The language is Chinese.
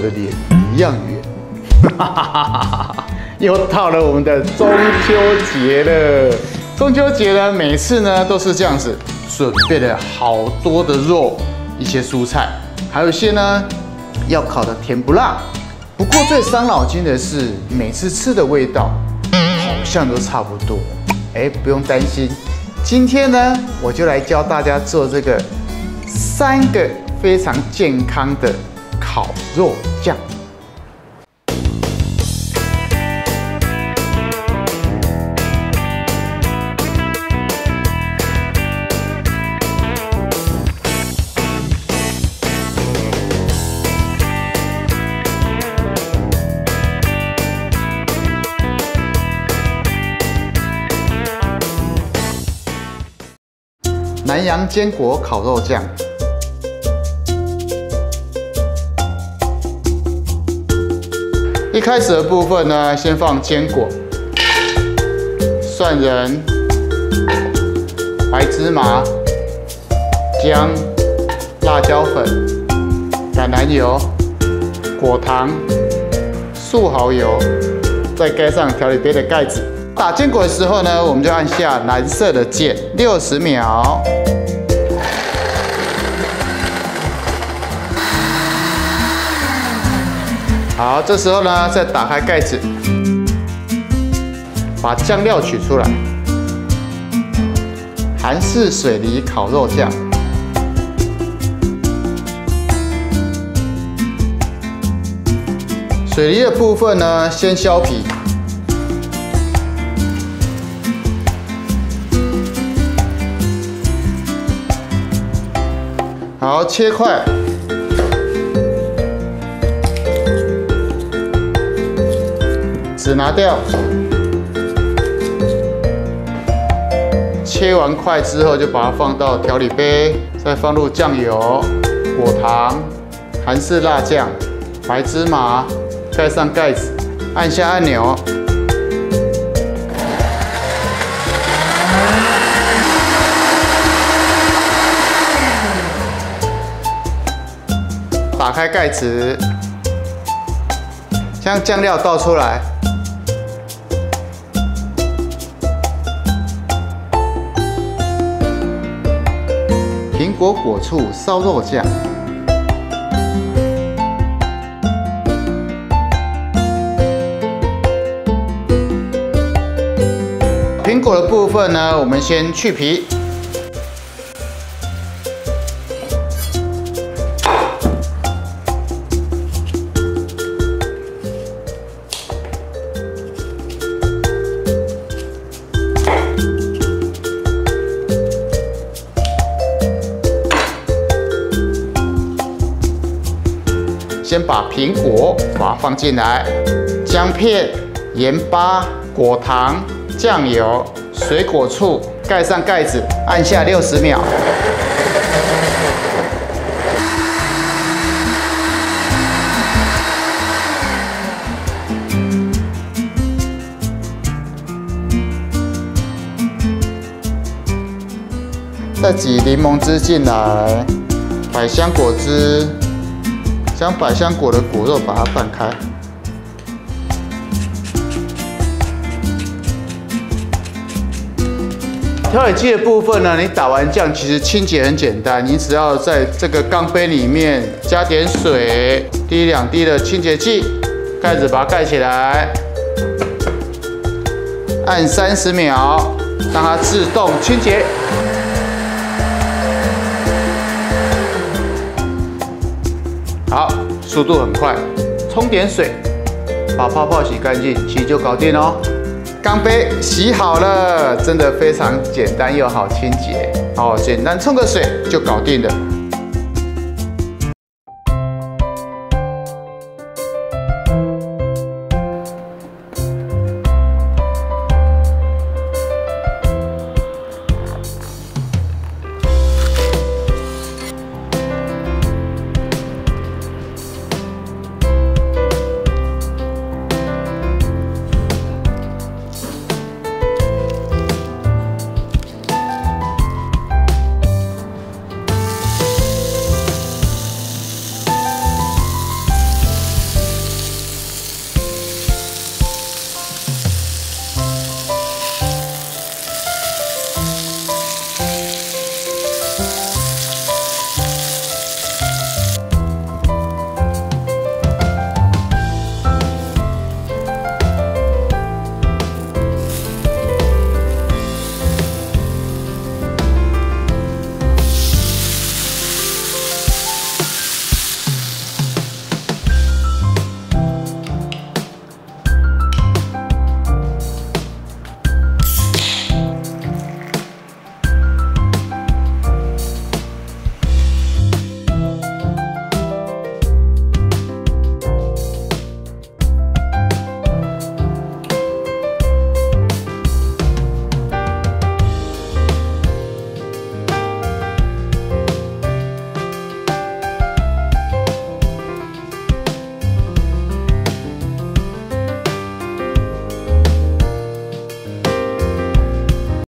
的脸一样圆。又到了我们的中秋节了。中秋节呢，每次呢都是这样子，准备了好多的肉，一些蔬菜，还有一些呢要烤的甜不辣。不过最伤脑筋的是，每次吃的味道好像都差不多。不用担心，今天呢我就来教大家做这个3个非常健康的烤肉酱。南洋坚果烤肉酱，一开始的部分呢，先放坚果、蒜仁、白芝麻、姜、辣椒粉、橄榄油、果糖、素蚝油，再盖上调理杯的盖子。打坚果的时候呢，我们就按下蓝色的键，60秒。好，这时候呢，再打开盖子，把酱料取出来。韩式水梨烤肉酱，水梨的部分呢，先削皮。好，切块。籽拿掉。切完块之后，就把它放到调理杯，再放入酱油、果糖、韩式辣酱、白芝麻，盖上盖子，按下按钮。打开盖子，将酱料倒出来，苹果果醋烧肉酱，苹果的部分呢，我们先去皮。先把苹果把它放进来，姜片、盐巴、果糖、酱油、水果醋，盖上盖子，按下60秒。再挤柠檬汁进来，百香果汁。将百香果的果肉把它拌开，调理剂的部分呢，你打完酱其实清洁很简单，你只要在这个钢杯里面加点水，1、2滴的清洁剂，盖子把它盖起来，按30秒，让它自动清洁。好，速度很快，冲点水，把泡泡洗干净，其实就搞定哦。钢杯洗好了，真的非常简单又好清洁。简单冲个水就搞定了。